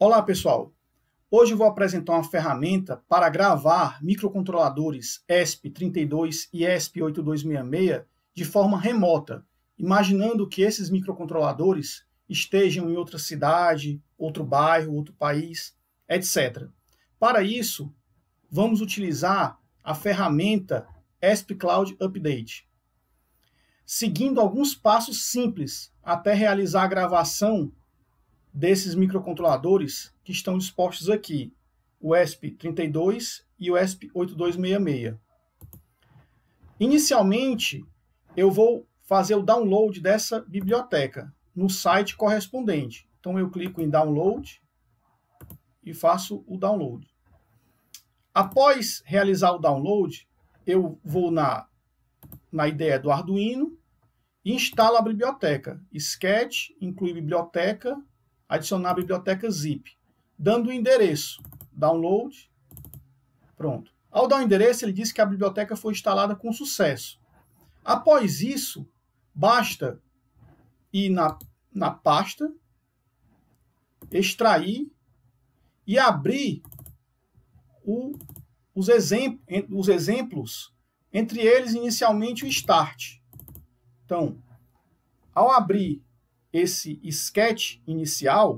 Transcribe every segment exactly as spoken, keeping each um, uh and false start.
Olá pessoal, hoje eu vou apresentar uma ferramenta para gravar microcontroladores E S P trinta e dois e E S P oito dois seis seis de forma remota, imaginando que esses microcontroladores estejam em outra cidade, outro bairro, outro país, etcétera. Para isso, vamos utilizar a ferramenta E S P Cloud Update, seguindo alguns passos simples até realizar a gravação desses microcontroladores que estão dispostos aqui, o E S P trinta e dois e o E S P oito dois seis seis. Inicialmente, eu vou fazer o download dessa biblioteca no site correspondente. Então, eu clico em Download e faço o download. Após realizar o download, eu vou na, na I D E do Arduino e instalo a biblioteca. Sketch, inclui biblioteca, adicionar a biblioteca zip, dando o endereço, download, pronto. Ao dar o endereço, ele diz que a biblioteca foi instalada com sucesso. Após isso, basta ir na, na pasta, extrair e abrir o, os, exemplo, os exemplos, entre eles, inicialmente, o Start. Então, ao abrir esse sketch inicial,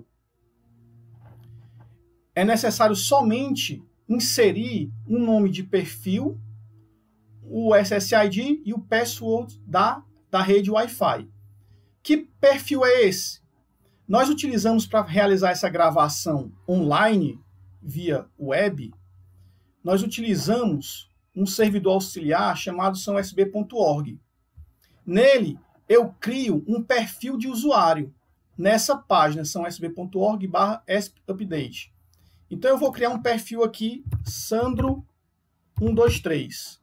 é necessário somente inserir um nome de perfil, o S S I D e o password da, da rede Wi-Fi. Que perfil é esse? Nós utilizamos para realizar essa gravação online, via web, nós utilizamos um servidor auxiliar chamado são U S B ponto org. Nele, eu crio um perfil de usuário nessa página, são U S B ponto org barra E S P Update. Então, eu vou criar um perfil aqui, Sandro um dois três.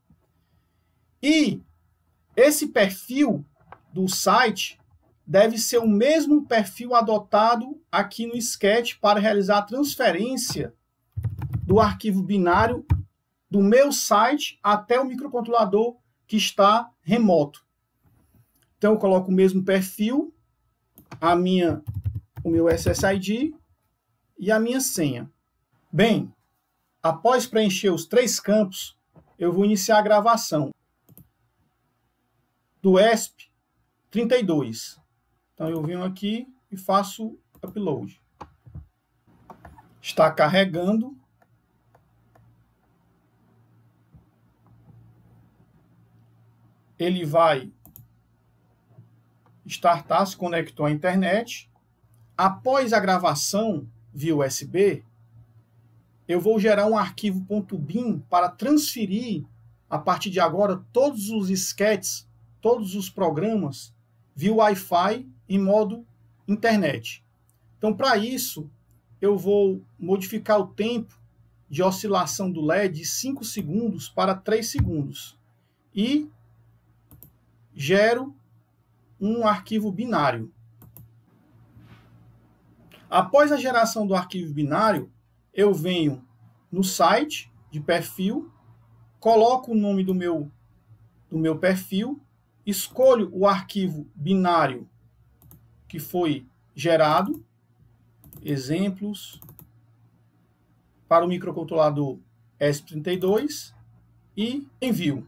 E esse perfil do site deve ser o mesmo perfil adotado aqui no Sketch para realizar a transferência do arquivo binário do meu site até o microcontrolador que está remoto. Então, eu coloco o mesmo perfil, a minha, o meu S S I D e a minha senha. Bem, após preencher os três campos, eu vou iniciar a gravação do E S P trinta e dois. Então, eu venho aqui e faço upload. Está carregando. Ele vai startar, se conectou à internet. Após a gravação via U S B, eu vou gerar um arquivo .bin para transferir, a partir de agora, todos os sketches, todos os programas via Wi-Fi em modo internet. Então, para isso, eu vou modificar o tempo de oscilação do L E D de cinco segundos para três segundos. E gero um arquivo binário. Após a geração do arquivo binário, eu venho no site de perfil, coloco o nome do meu, do meu perfil, escolho o arquivo binário que foi gerado, exemplos, para o microcontrolador E S P trinta e dois e envio.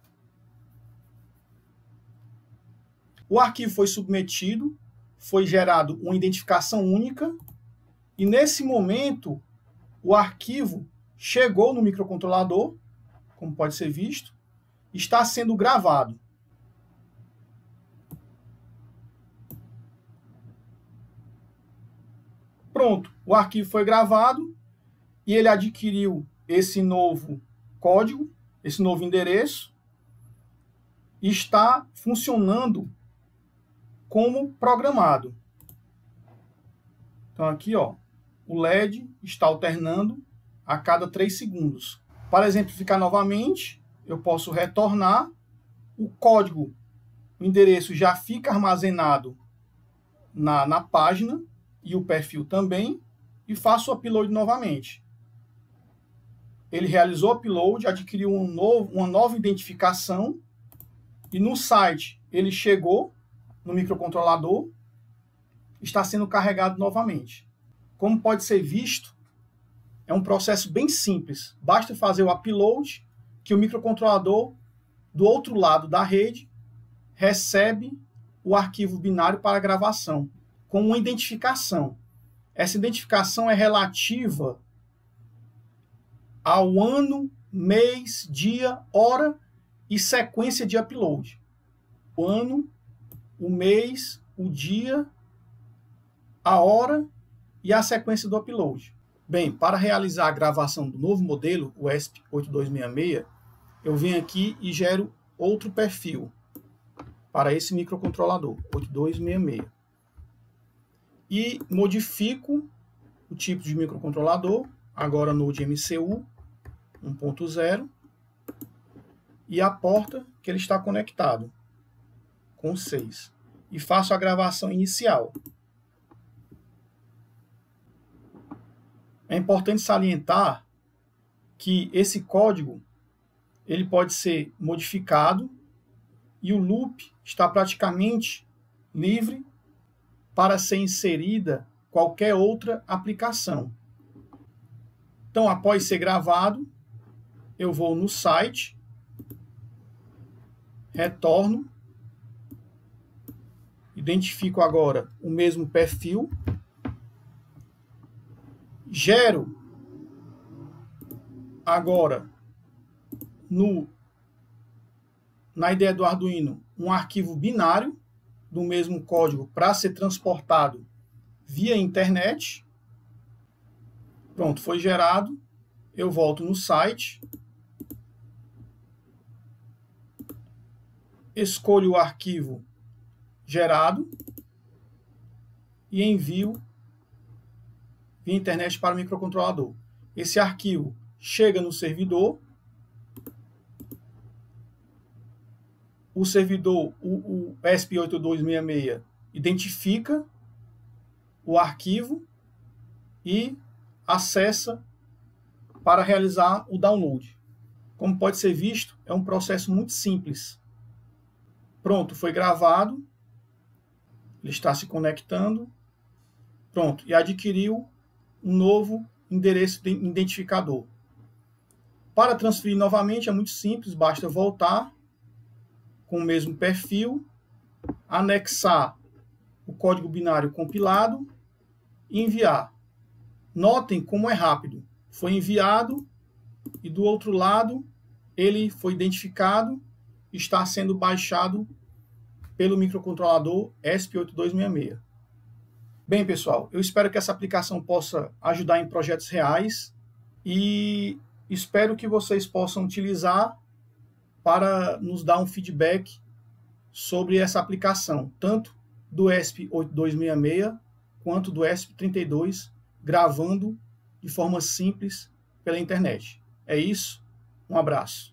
O arquivo foi submetido, foi gerado uma identificação única e, nesse momento, o arquivo chegou no microcontrolador, como pode ser visto, está sendo gravado. Pronto, o arquivo foi gravado e ele adquiriu esse novo código, esse novo endereço, e está funcionando como programado. Então, aqui, ó, o L E D está alternando a cada três segundos. Para exemplificar novamente, eu posso retornar, o código, o endereço já fica armazenado na, na página, e o perfil também, e faço o upload novamente. Ele realizou o upload, adquiriu um novo, uma nova identificação, e no site ele chegou no microcontrolador, está sendo carregado novamente. como pode ser visto, é um processo bem simples. Basta fazer o upload, que o microcontrolador, do outro lado da rede, recebe o arquivo binário para gravação, com uma identificação. Essa identificação é relativa ao ano, mês, dia, hora e sequência de upload. O ano, o mês, o dia, a hora e a sequência do upload. Bem, para realizar a gravação do novo modelo, o E S P oito dois seis seis, eu venho aqui e gero outro perfil para esse microcontrolador, oito dois seis seis. E modifico o tipo de microcontrolador, agora Node M C U um ponto zero, e a porta que ele está conectado, com seis. E faço a gravação inicial. É importante salientar que esse código ele pode ser modificado e o loop está praticamente livre para ser inserida qualquer outra aplicação. Então, após ser gravado, eu vou no site, retorno, identifico agora o mesmo perfil, gero agora no, na I D E do Arduino um arquivo binário do mesmo código para ser transportado via internet. Pronto, foi gerado. Eu volto no site, escolho o arquivo gerado e envio via internet para o microcontrolador. Esse arquivo chega no servidor, o servidor, o, o E S P oito dois seis seis, identifica o arquivo e acessa para realizar o download. Como pode ser visto, é um processo muito simples. Pronto, foi gravado, ele está se conectando, pronto, e adquiriu um novo endereço de identificador. Para transferir novamente é muito simples, basta voltar com o mesmo perfil, anexar o código binário compilado e enviar. Notem como é rápido. Foi enviado e do outro lado ele foi identificado e está sendo baixado pelo microcontrolador E S P oito dois seis seis. Bem, pessoal, eu espero que essa aplicação possa ajudar em projetos reais e espero que vocês possam utilizar para nos dar um feedback sobre essa aplicação, tanto do E S P oito dois seis seis quanto do E S P trinta e dois, gravando de forma simples pela internet. É isso, um abraço.